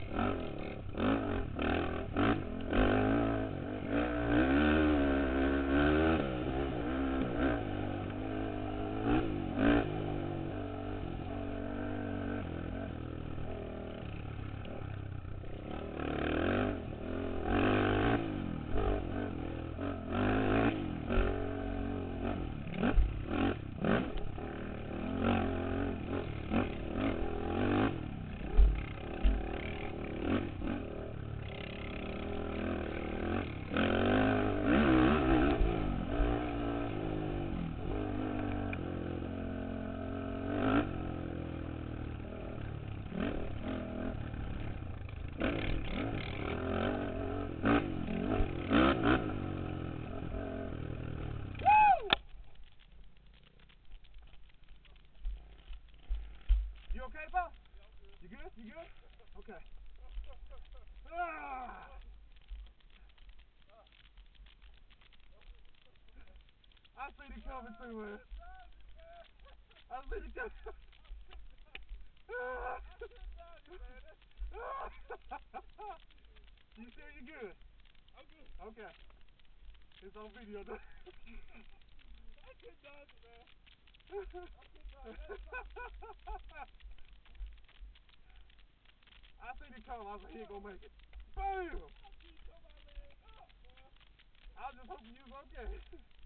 You okay, pal? You good? You good? Okay. Ah! I seen it coming too, man. I seen it coming. You sure you good? I'm good. Okay. It's on video, though. I couldn't dodge it, man. I couldn't dodge it. I seen it coming. I was like, he ain't gonna make it. Bam! I was just hoping you was okay.